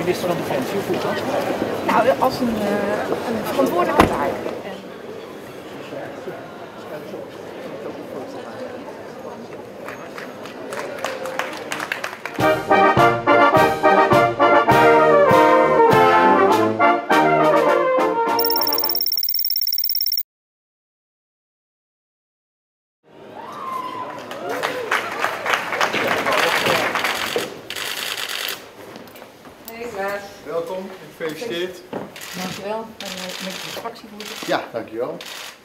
minister van Defensie? Hoe voelt dat? Nou, als een verantwoordelijke taak. Welkom, gefeliciteerd. Dankjewel. En met de fractievoorzitter. Ja, dankjewel.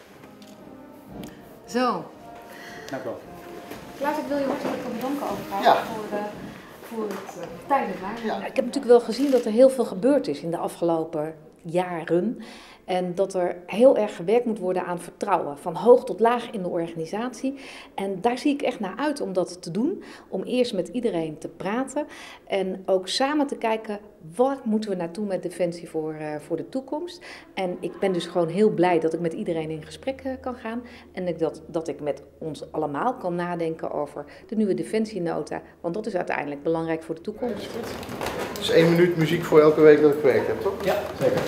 Zo. Dank u wel. Klaas, ik wil je hartelijk bedanken overigens Ja. voor het tijdelijk waren. Ja. Ik heb natuurlijk wel gezien dat er heel veel gebeurd is in de afgelopen jaren. En dat er heel erg gewerkt moet worden aan vertrouwen, van hoog tot laag in de organisatie. En daar zie ik echt naar uit om dat te doen. Om eerst met iedereen te praten en ook samen te kijken, waar moeten we naartoe met Defensie voor de toekomst. En ik ben dus gewoon heel blij dat ik met iedereen in gesprek kan gaan. En dat ik met ons allemaal kan nadenken over de nieuwe Defensienota. Want dat is uiteindelijk belangrijk voor de toekomst. Dus 1 minuut muziek voor elke week dat ik gewerkt heb, toch? Ja, zeker.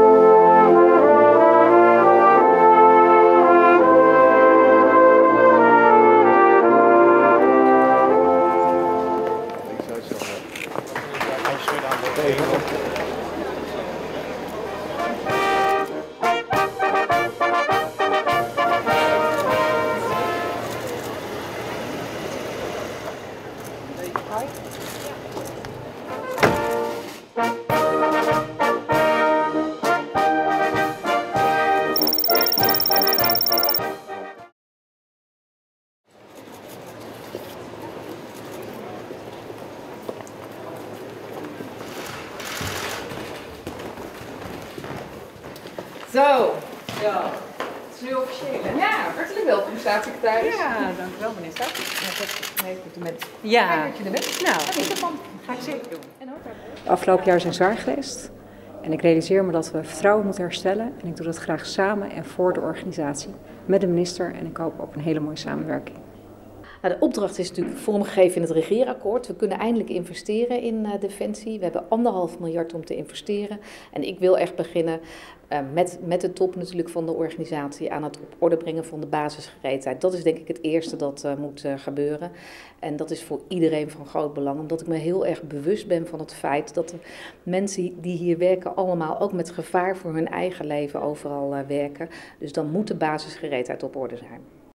Zo. Ja. Het is nu officieel, hè? Ja, hartelijk welkom, staatssecretaris. Ja, dank u wel, meneer Staat. Nee, complimenten. Ja, Fijn dat je er bent. nou, Wat is ervan? ga ik zeker doen. En ook daarbij. De afgelopen jaar zijn zwaar geweest en ik realiseer me dat we vertrouwen moeten herstellen en ik doe dat graag samen en voor de organisatie met de minister en ik hoop op een hele mooie samenwerking. Nou, de opdracht is natuurlijk vormgegeven in het regeerakkoord. We kunnen eindelijk investeren in Defensie. We hebben 1,5 miljard om te investeren. En ik wil echt beginnen met de top natuurlijk van de organisatie aan het op orde brengen van de basisgereedheid. Dat is denk ik het eerste dat moet gebeuren. En dat is voor iedereen van groot belang. Omdat ik me heel erg bewust ben van het feit dat de mensen die hier werken allemaal ook met gevaar voor hun eigen leven overal werken. Dus dan moet de basisgereedheid op orde zijn.